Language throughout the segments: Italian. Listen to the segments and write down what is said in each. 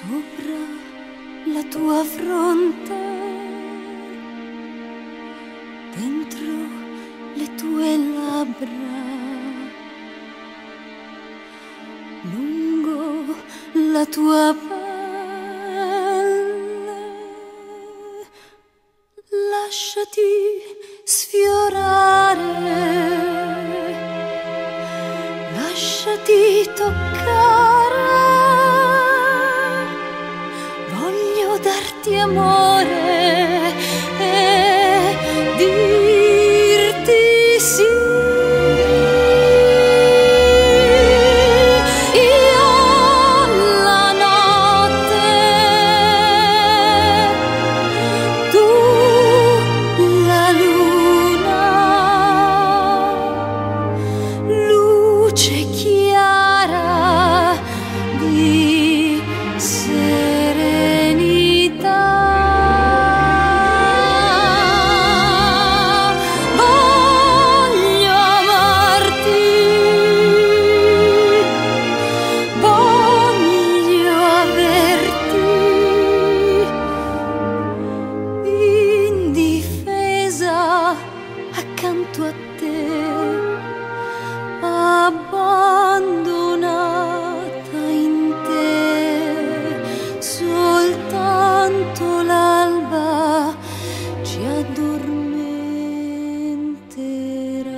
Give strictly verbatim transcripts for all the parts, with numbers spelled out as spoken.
sopra la tua fronte, dentro le tue labbra, lungo la tua pelle, lasciati sfiorare, lasciati toccare. Voglio darti amore e dirti sì. Io la notte, tu la luna, luce chiara di serenità. Voglio amarti, voglio averti indifesa accanto a te, abbandonata in te. Soltanto l'alba ci addormenterà.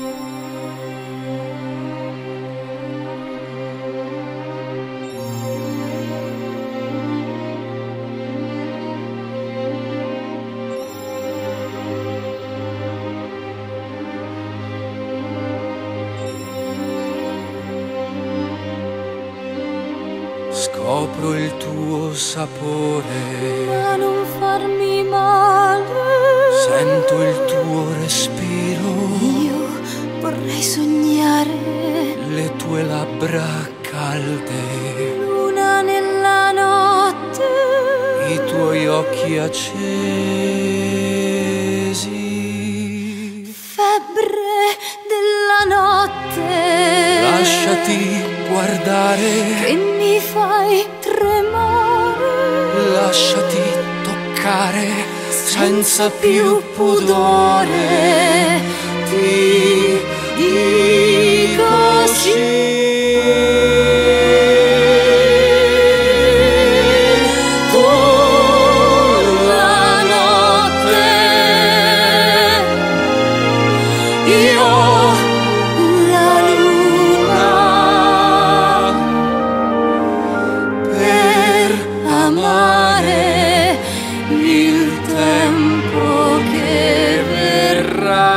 Scopro il tuo sapore, Ma non farmi male. sento il tuo respiro, Io vorrei sognare le tue labbra calde, luna nella notte, i tuoi occhi accesi. febbre della notte. Lasciati guardare, Che mi fai tremare. lasciati toccare, senza più pudore. Ti dico sì. Tu la notte, io La luna, per amare il tempo che verrà.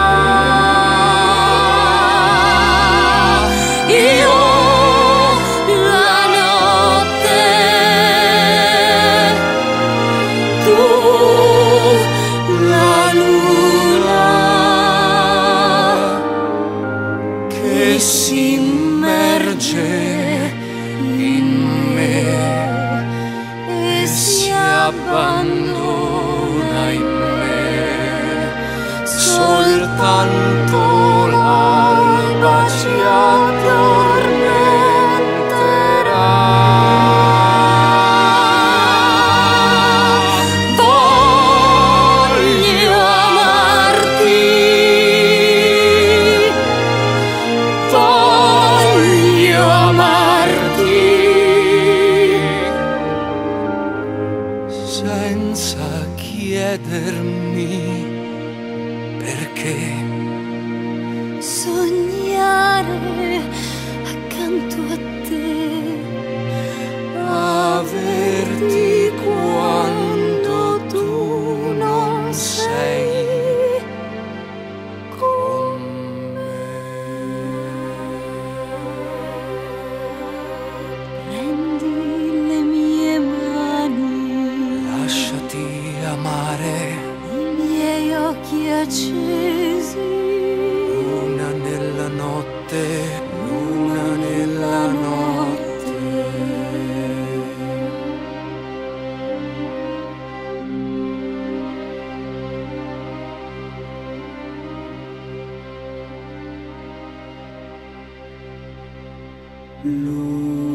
Io la notte, tu la luna, che si immerge in me e si abbandona in me. Soltanto l'alba ci addormenterà. voglio amarti, voglio amarti senza chiedermi perché. sognare accanto a te, Averti quando tu non sei con me. prendi le mie mani, Lasciati amare, i miei occhi accesi, luna nella notte, luna nella notte. luna.